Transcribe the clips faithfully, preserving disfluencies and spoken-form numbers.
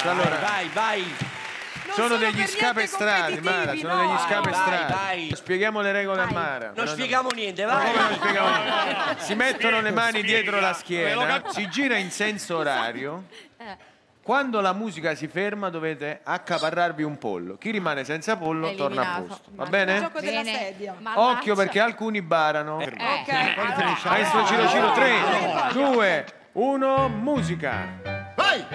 faccio. Allora, vai, vai. Sono degli scapestrati, Mara, sono degli scapestrati. Spieghiamo le regole a Mara. Non spieghiamo niente, vai. Non spieghiamo niente. Si mettono le mani dietro la schiena, si gira in senso orario. Quando la musica si ferma dovete accaparrarvi un pollo. Chi rimane senza pollo torna a posto. Va bene? Gioco della sedia. Occhio perché alcuni barano. Ok. Maestro Ciro Ciro, tre, due, uno, musica. Vai!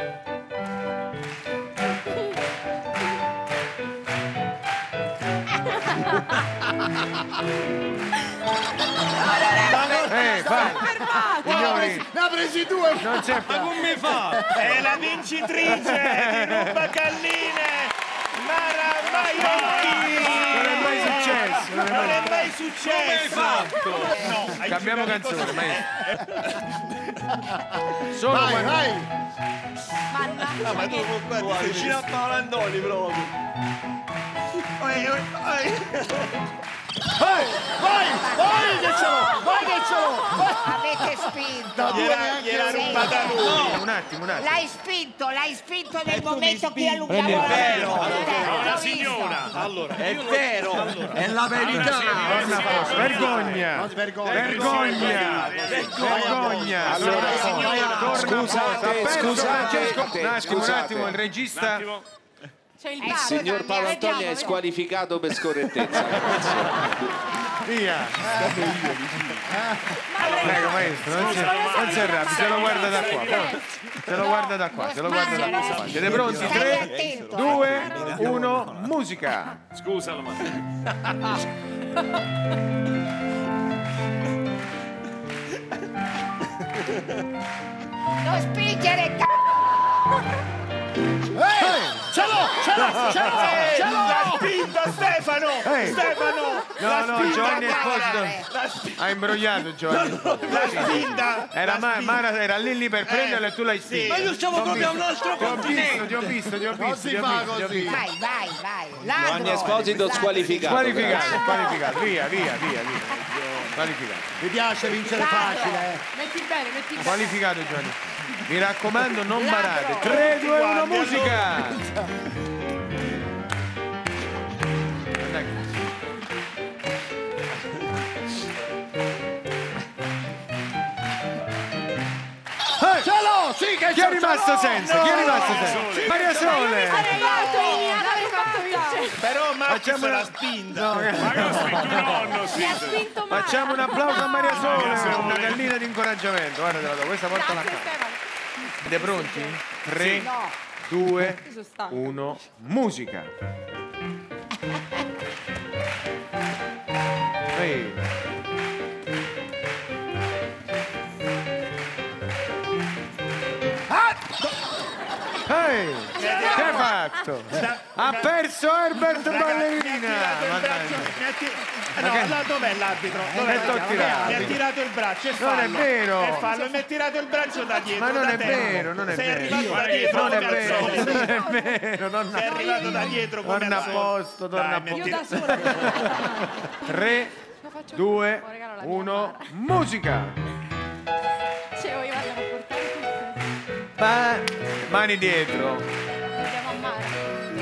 Eh, vai. Signori, Ne ha presi due! non c'è Ma come mi fa? È la vincitrice di Ruba Calline, Mara Maiocchi! non è mai successo. Non è Non mai... è mai successo! No, hai Cambiamo giocato canzone, così. maestro. Solo Vai, quando... vai! No, ma tu non guardi, sei vicino a Paolo Andoni proprio. Oi, oi, oi. Vai! Vai! Vai che ce l'ho! Vai che ce l'ho! Avete spinto. Da due Gliela, neanche gliela Sì. rubata lui. Un attimo, un attimo. L'hai spinto, l'hai spinto nel tu momento mi che allungavo È la vero. mano. Una L'ho signora. visto. Allora, È vero. È la verità. Torna a posto. Vergogna. Non svergogna! Vergogna. Vergogna. Allora, signora, torna a posto. Ha scusate, perso scusate, Francesco. Un attimo, un scusate. attimo, il regista. C'è il Eh, Il bar. signor Paolo Antonio è squalificato per scorrettezza. Via. Prego, maestro, non si, non si arrabbi, se lo guarda da qua. Se lo guarda da qua, se lo guarda da qua. Siete pronti? Stai tre, attento. due, uno, musica. scusalo, ma Non spingere, c***o. Ce l'ho! Ce l'ho! Ce l'ho! Ce l'ho! l'ha spinta Stefano! Ehi. Stefano! No, l'ha no, spinta, Giovanni guarda. Esposito L'ha spinta, ha imbrogliato Giovanni. l'ha spinta! Era l'ha Ma- spinta. Mara era lì lì per prenderla e tu l'hai spinta. Ma io Siamo proprio a un altro Ti ho visto, continente. ti ho visto, ti ho Non visto, si ti ho fa visto, ti ho così! visto. Vai, vai, vai. Ladro. Giovanni Esposito Ladro. squalificato. Squalificato, grazie. squalificato, via, via, via, via. Squalificato. Mi piace vincere facile, eh! Metti bene, metti bene. Qualificato Giovanni. Mi raccomando, non barate. tre, due, uno, musica! Ce l'ho! Sì che Chi è rimasto senza? Chi è rimasto senza? Maria Sole! Però Max Facciamo l'ha una- spinta! No, Mi ha spinto male. facciamo un applauso a Maria Sole, una gallina di incoraggiamento. Guarda, te la do, questa porta la Grazie, casa. Stefano. Siete pronti? tre, due, uno, musica. Ehi. Ehi, che hai fatto? Ha perso Herbert Ballerina! Mannaggia. No, che- là dov'è l'arbitro? Dov'è? Che t'ho tirato? Mi ha tirato il braccio, è Non fallo. è vero. È fallo, e mi ha tirato il braccio da dietro. Ma non da è terra. vero, non è Sei vero. arrivato da dietro Non è come al vero, solito. non è vero, non Sei arrivato da dietro come Torna al a solito. posto, torna Dai, a mi ha Io posto. da tirato- sola. tre, due, Un regalo alla mia uno, Mara. musica! Dicevo, io vado a portare tutte. Ma- Mani dietro. Andiamo a mare.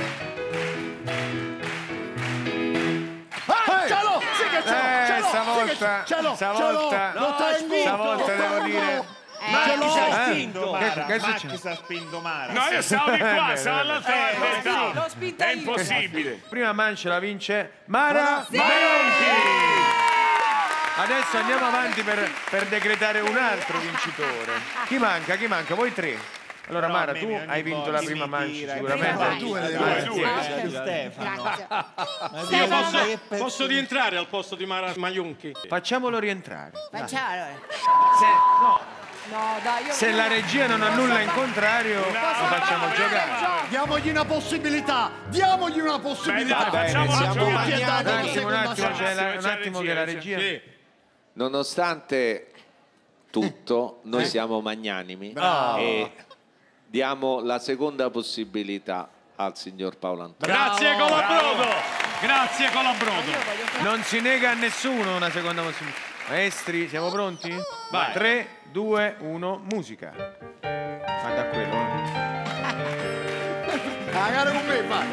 Ah, ce l'ho! Sì che ce l'ho! Eh, Ce l'ho! stavolta, Ce l'ho! stavolta, Lo tengo! stavolta lo devo tengo. dire... Max Eh? ha spinto Mara. Che- che è Max successo? ha spinto Mara. No, io stavo di qua, stavo all'altra Eh, parte. sì, l'ho spinta È io. impossibile. Prima mancia la vince Mara Maionchi! Adesso andiamo avanti per, per decretare un altro vincitore. Chi manca? Chi manca? Voi tre. Allora Però Mara, a me tu ogni hai vinto volta la mi prima mancia tira, sicuramente. vai. Due le Due, devo due. Grazie. Stefano. Grazie. Io Stefano, posso, posso rientrare al posto di Mara Maionchi? Facciamolo rientrare. facciamo allora. No, dai, io Se la regia non ha nulla in contrario, lo facciamo giocare. Diamogli una possibilità! Diamogli una possibilità! Beh, facciamo siamo una Tutti è dato Un la attimo, un seconda attimo, chance. c'è la- un C'è attimo che la regia... Sì. Nonostante tutto, noi siamo magnanimi e diamo la seconda possibilità al signor Paolo Antonio. Grazie Colabrodo! Grazie Colabrodo! Non si nega a nessuno una seconda possibilità. Maestri, siamo pronti? Vai. tre, due, uno, musica. Guarda quello. eh. La gara con me, vai.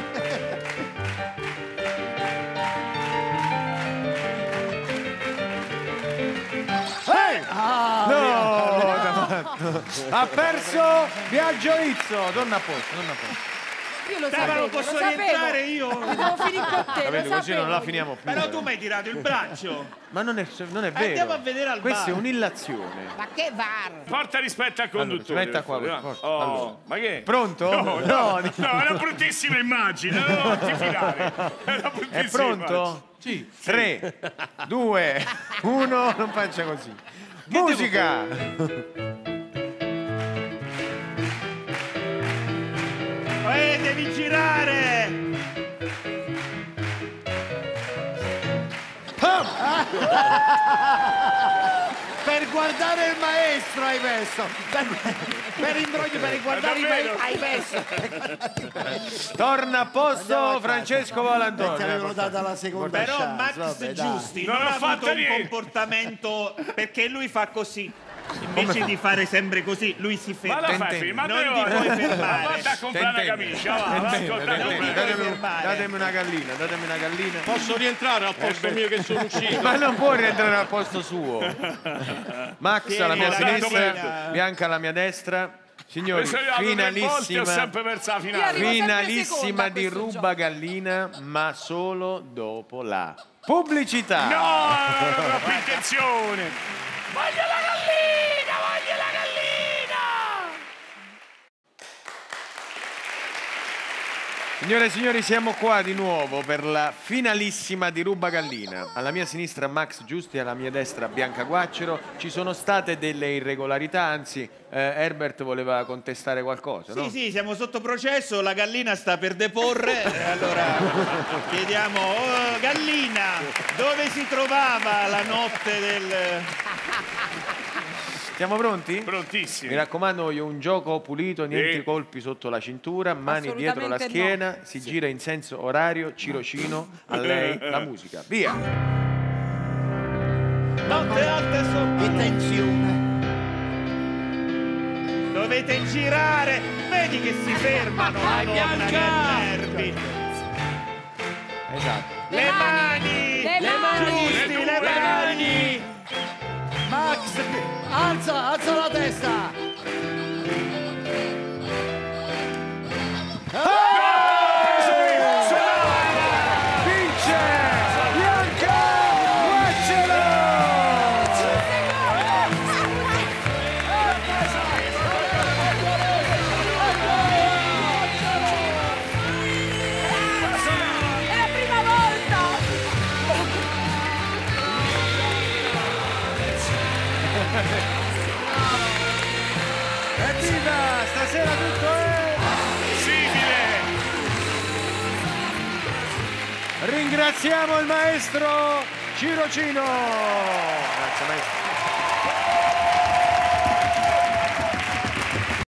Ah, no, ha perso Viaggio Izzo. Torna a posto, torna a posto. Io lo Stefano, sapevo, posso lo sapevo. rientrare io? Devo finire con te, Capito, lo così non la sapevo. finiamo più. Però tu mi hai tirato il braccio. Ma non è, non è vero. Andiamo a vedere al Questa bar. è un'illazione. Ma che var? Porta rispetto al Allora, conduttore. si metta qua, per favore, forza. oh, Allora. ma che? Pronto? No, No, no, di- no, è una bruttissima immagine, no, non ti fidare. È una bruttissima È pronto? Sì. tre, due, uno, non faccia così. Musica! Eh, devi girare! Per guardare il maestro hai messo. Per, per imbroglio, per guardare il maestro hai messo. Torna a posto Francesco Ti Valantonio. avevano data la seconda Però chance. Max vabbè, dai. Giusti Non non, ho ha fatto avuto un niente. comportamento perché lui fa così. Invece di fare sempre così, lui si Ma ferma. la fai Tenteni. prima, Non te ti lo- puoi Ma fermare. vada a comprare una Tenteni. camicia, va, va, Tenteni, ascolta, tenteni. non mi- Datemi, fermare. datemi una gallina, datemi una gallina. Posso rientrare al posto mio che sono uscito? Ma non può rientrare al posto suo. Max alla mia la sinistra, gallina. Bianca alla mia destra. Signori, Ho volte e ho finalissima, sempre perso la Io finale. arrivo sempre finalissima seconda a di questo Ruba gioco. Gallina, ma solo dopo la pubblicità. No, troppa intenzione. Voglio la gallina, voglio la gallina. Signore e signori, siamo qua di nuovo per la finalissima di Ruba Gallina. Alla mia sinistra Max Giusti, alla mia destra Bianca Guaccero. Ci sono state delle irregolarità, anzi eh, Herbert voleva contestare qualcosa, Sì, no? sì, siamo sotto processo, la gallina sta per deporre. eh, Allora chiediamo, oh, gallina, dove si trovava la notte del... Siamo pronti? Prontissimi. Mi raccomando, voglio un gioco pulito, niente Sì. colpi sotto la cintura, mani dietro la Assolutamente schiena, si gira in senso orario, cirocino, a lei la musica. Via! Notte alta sopra. Che tensione. Dovete girare, vedi che si fermano, Madonna, che nervi. Esatto. Le mani, Le mani. giusti, Le le due. mani. Max, alza, alza la testa. Vince Bianca Guaccero! È la prima volta! Evviva! Stasera tutto è... Simile. Ringraziamo il maestro Cirocino! Grazie maestro.